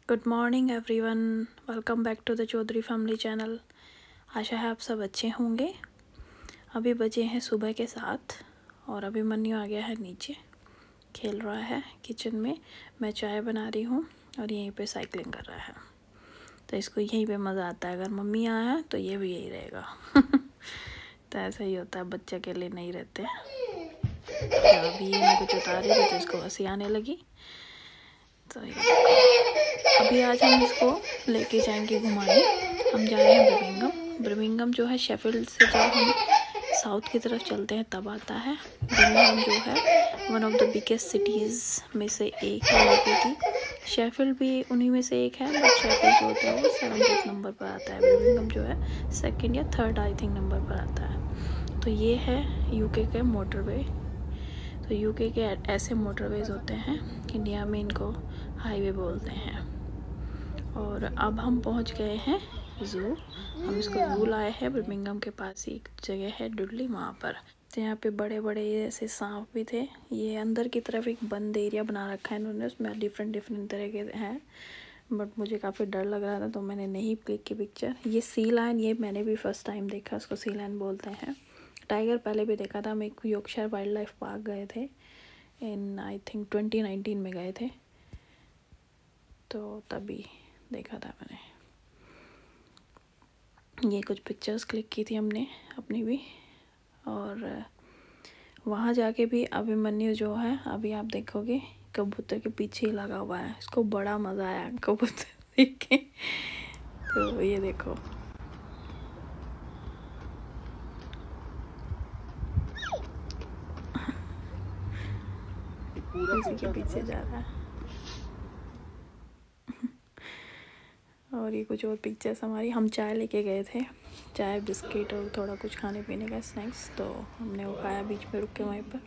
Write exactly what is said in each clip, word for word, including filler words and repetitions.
Good morning everyone, welcome back to the Chaudhary family channel. आशा है आप सब अच्छे होंगे। अभी बजे हैं सुबह के साथ और अभी मन्नू आ गया है नीचे, खेल रहा है किचन में। मैं चाय बना रही हूँ और यहीं पे साइकिलिंग कर रहा है, तो इसको यहीं पे मज़ा आता है। अगर मम्मी आया तो ये भी यही रहेगा। तो ऐसा ही होता है, बच्चे अकेले नहीं रहते। तो अभी ये मैं कुछ उतार रही थी तो इसको हंसी आने लगी। तो अभी आज हम इसको लेके जाएंगे घुमाने। हम जा रहे हैं बर्मिंघम। बर्मिंघम जो है शेफील्ड से जब हम साउथ की तरफ चलते हैं तब आता है। बर्मिंघम जो है one of the biggest cities में से एक है यूके की। शेफील्ड भी उन्हीं में से एक है, बट शेफील्ड जो होता है वो सेवन्टीथ नंबर पर आता है। बर्मिंघम जो है सेकंड या थर्ड आई थिंक नंबर पर आता है। तो ये है यूके के मोटरवे। तो यूके के ऐसे मोटरवेज होते हैं, इंडिया में इनको हाईवे बोलते हैं। और अब हम पहुंच गए हैं ज़ू। हम इसको ज़ू लाए हैं, बर्मिंघम के पास ही एक जगह है डुडली, वहाँ पर। तो यहाँ पे बड़े बड़े ऐसे सांप भी थे। ये अंदर की तरफ एक बंद एरिया बना रखा है इन्होंने, उसमें डिफरेंट डिफरेंट तरह के हैं, बट मुझे काफ़ी डर लग रहा था तो मैंने नहीं क्लिक की पिक्चर। ये सी लायन, ये मैंने भी फर्स्ट टाइम देखा, उसको सी लायन बोलते हैं। टाइगर पहले भी देखा था। हम एक यॉर्कशायर वाइल्ड लाइफ पार्क गए थे in I think twenty nineteen में गए थे, तो तभी देखा था मैंने। ये कुछ पिक्चर्स क्लिक की थी हमने अपनी भी। और वहाँ जाके भी अभिमन्यु जो है, अभी आप देखोगे कबूतर के पीछे ही लगा हुआ है। इसको बड़ा मज़ा आया कबूतर देख के। तो ये देखो, इसी के पीछे जा रहा है। और ये कुछ और पिक्चर्स हमारी। हम चाय लेके गए थे, चाय बिस्किट और थोड़ा कुछ खाने पीने का स्नैक्स, तो हमने वो खाया बीच में रुक के वहीं पर।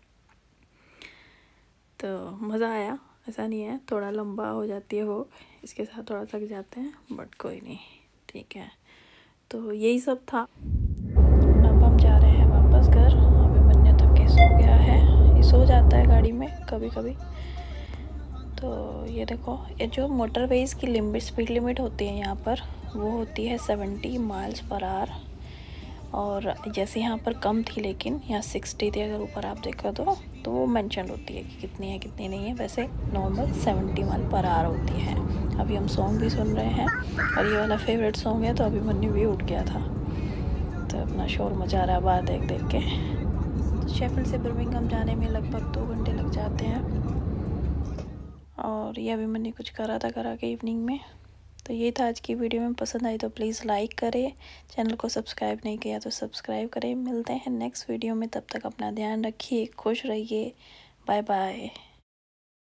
तो मज़ा आया, ऐसा नहीं है। थोड़ा लंबा हो जाती है वो, इसके साथ थोड़ा थक जाते हैं, बट कोई नहीं, ठीक है। तो यही सब था। अब हम जा रहे हैं वापस घर। अभिमन्यु तक के सो गया है, ये सो जाता है गाड़ी में कभी कभी। तो ये देखो, ये जो मोटरवेज़ की लिमिट स्पीड लिमिट होती है यहाँ पर, वो होती है सेवेंटी माइल्स पर आवर। और जैसे यहाँ पर कम थी, लेकिन यहाँ सिक्सटी थी अगर ऊपर आप देखो तो तो वो मेंशन होती है कि कितनी है कितनी नहीं है। वैसे normal seventy mile per hour होती है। अभी हम सॉन्ग भी सुन रहे हैं और ये वाला फेवरेट सॉन्ग है, तो अभी मन्नू भी उठ गया था, तो अपना शोर मचा रहा है बाहर देख देख के। तो शेफील्ड से बर्मिंघम जाने में लगभग दो घंटे लग जाते हैं। और ये अभी मैंने कुछ करा था करा के इवनिंग में। तो ये था आज की वीडियो। में पसंद आई तो प्लीज़ लाइक करें, चैनल को सब्सक्राइब नहीं किया तो सब्सक्राइब करें। मिलते हैं नेक्स्ट वीडियो में, तब तक अपना ध्यान रखिए, खुश रहिए, बाय बाय।